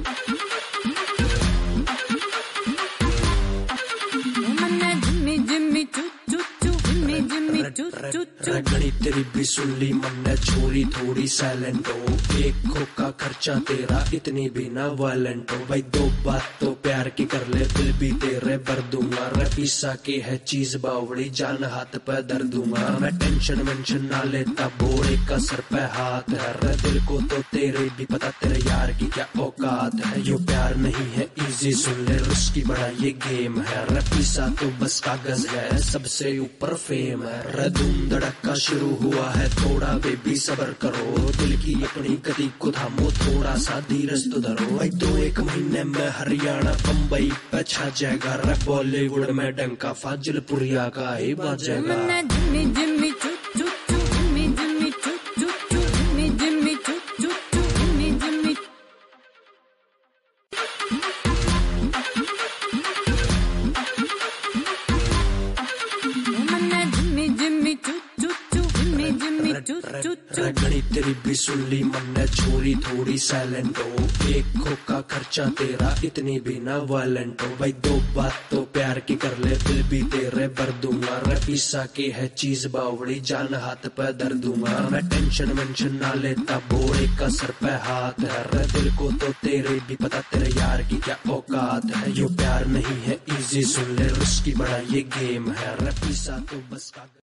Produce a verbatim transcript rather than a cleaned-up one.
रगड़ी तेरी भी सुन ली मन छोरी थोड़ी साइलेंट हो, एक खोका खर्चा तेरा इतनी भी ना वायलेंट हो। भाई दो बात तो प्यार की कर ले, बिल भी तेरे भर दूंगा। रफीसा की है चीज बावड़ी, जान हाथ पे दर दूंगा। मैं टेंशन वेंशन ना लेता, बोरे का सर पे हाथ है। रे दिल को तो तेरे भी पता, तेरे यार की क्या औकात है। यो प्यार नहीं है इजी सुन ले, उसकी बड़ा ये गेम है। रफीसा तो बस कागज है, सबसे ऊपर फेम है। रे धूम धड़का शुरू हुआ है, थोड़ा बेबी सबर करो। दिल की अपनी गति को थामो, थोड़ा सा धीरज तो धरो। भाई दो एक महीने में हरियाणा बम्बई पे छा जाएगा। रे बॉलीवुड में डंका फाजिलपुरिया का ही बाजेगा। रगड़ी तेरी भी सुन ली मन छोरी थोड़ी साइलेंट हो, एक खोका खर्चा तेरा इतनी भी ना वायलेंट हो। भाई दो बात तो प्यार की कर ले, बिल भी तेरे भर दूंगा। रफीसा की है चीज बावड़ी, जान हाथ पे दर दूंगा। मैं टेंशन वेंशन ना लेता, बोरे का सर पे हाथ है। रे दिल को तो तेरे भी पता, तेरे यार की क्या औकात है। यो प्यार नहीं है इजी सुन ले, उसकी बड़ा ये गेम है। रफीसा तो बस